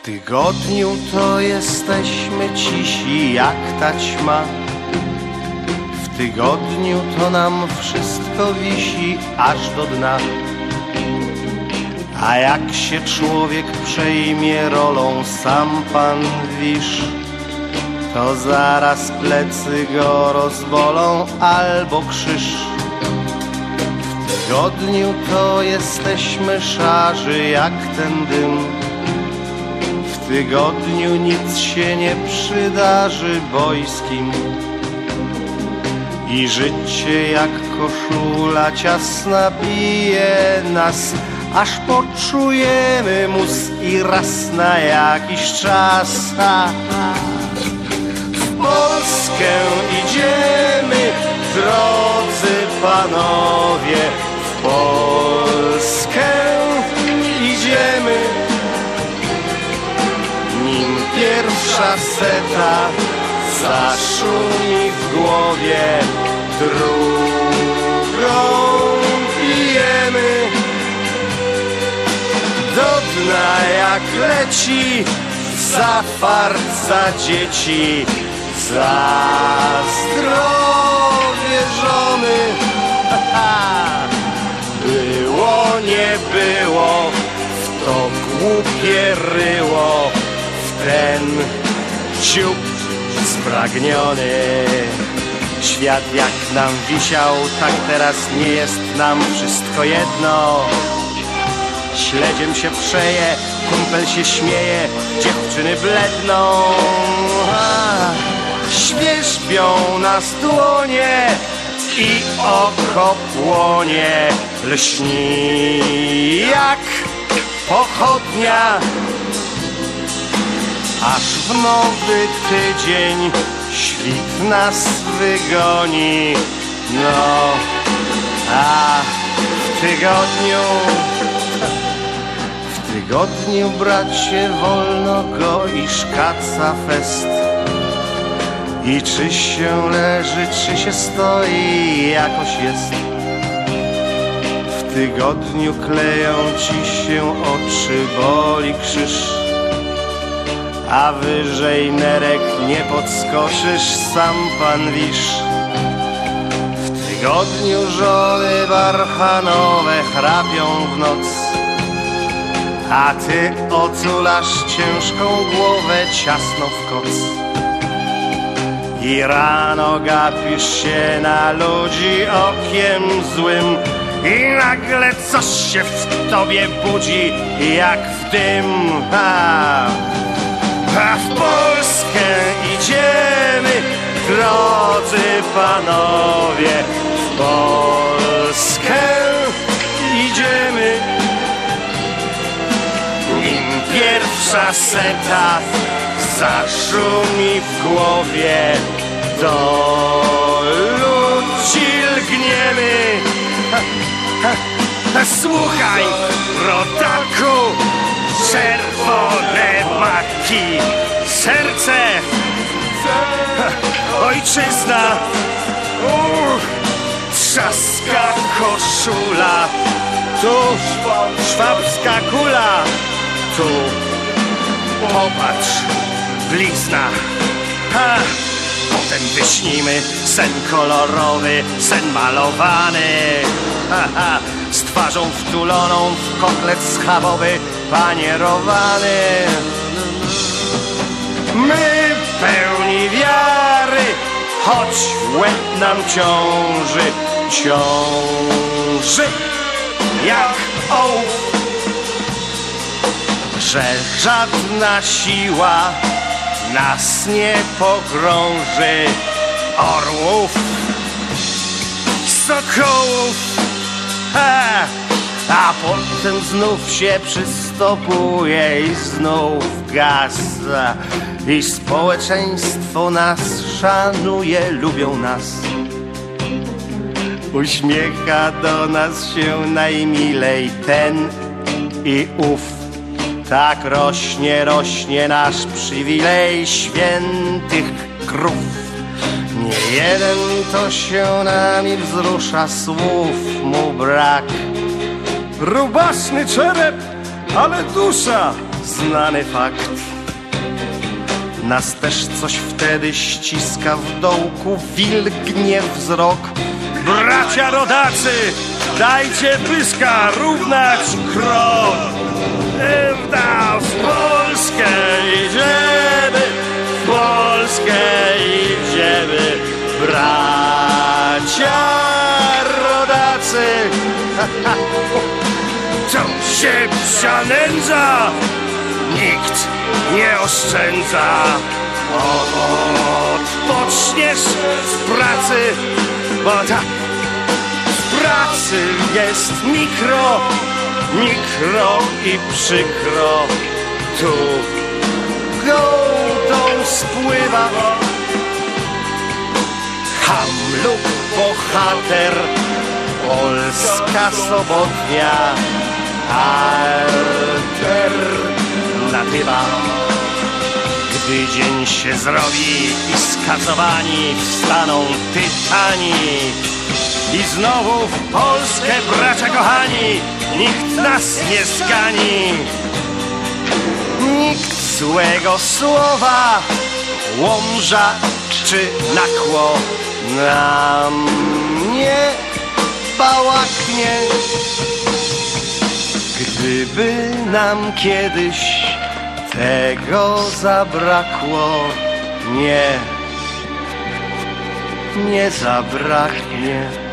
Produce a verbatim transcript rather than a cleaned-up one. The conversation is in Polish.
tygodniu to jesteśmy cisi jak taćma. W tygodniu to nam wszystko wisi aż do dna. A jak się człowiek przejmie rolą sam pan wisz, to zaraz plecy go rozbolą albo krzyż. W tygodniu to jesteśmy szarzy jak ten dym. W tygodniu nic się nie przydarzy bojskim. I życie jak koszula ciasna bije nas, aż poczujemy mus i raz na jakiś czas. W Polskę idziemy, drodzy panowie, w Polskę idziemy. Nim pierwsza seta zaszumi w głowie, drugą pijemy. Do dna jak leci, za fart, za dzieci, za zdrowie żony. Było, nie było, w to głupie ryło, w ten ciup spragniony. Świat jak nam wisiał, tak teraz nie jest nam wszystko jedno. Śledziem się przeje, kumpel się śmieje, dziewczyny bledną. Świerzbią nas dłonie i oko płonie, lśni jak pochodnia. Aż w nowy tydzień świt nas wygoni. No, a w tygodniu W tygodniu, bracie, wolno go i szkaca fest. I czy się leży, czy się stoi, jakoś jest. W tygodniu kleją ci się oczy, boli krzyż. A wyżej nerek nie podskoczysz, sam pan wisz. W tygodniu żony barchanowe chrapią w noc, a ty otulasz ciężką głowę ciasno w koc. I rano gapisz się na ludzi okiem złym i nagle coś się w tobie budzi jak w dym. Ha! A w Polskę idziemy, drodzy panowie, w Polskę idziemy. Nim pierwsza seta zaszumi w głowie, do ludzi lgniemy. Ha, ha, ha, słuchaj, rodaku, czerwone maki, serce, ha, ojczyzna, uch, trzaska koszula, tu szwabska kula, tu popatrz, blizna. Ha, potem wyśnimy sen kolorowy, sen malowany, ha, ha, z twarzą wtuloną w kotlet schabowy, panierowany. My pełni wiary, choć łeb nam ciąży, ciąży jak ołów, że żadna siła nas nie pogrąży. Orłów, sokołów, ha, a potem znów się przystopuje i znów gasa. I społeczeństwo nas szanuje, lubią nas. Uśmiecha do nas się najmilej ten i ów. Tak rośnie, rośnie nasz przywilej świętych krów. Nie jeden to się nami wzrusza, słów mu brak. Rubaszny czerep, ale dusza, znany fakt. Nas też coś wtedy ściska w dołku, wilgnie wzrok. Bracia rodacy, dajcie pyska, równać krok. W Polskę idziemy, w Polskę idziemy, Bracia rodacy, co się psia nędza, nikt nie oszczędza. Odpoczniesz z pracy, bo tak, w pracy jest mikro, mikro i przykro. Tu gołdą spływa ham lub bohater, polska sobotnia alternatywa. Gdy dzień się zrobi i skazowani wstaną tytani, i znowu w Polskę, bracia kochani, nikt nas nie zgani. Nikt złego słowa, łomża czy nakło nam nie bałaknie. Gdyby nam kiedyś tego zabrakło, nie, nie zabraknie.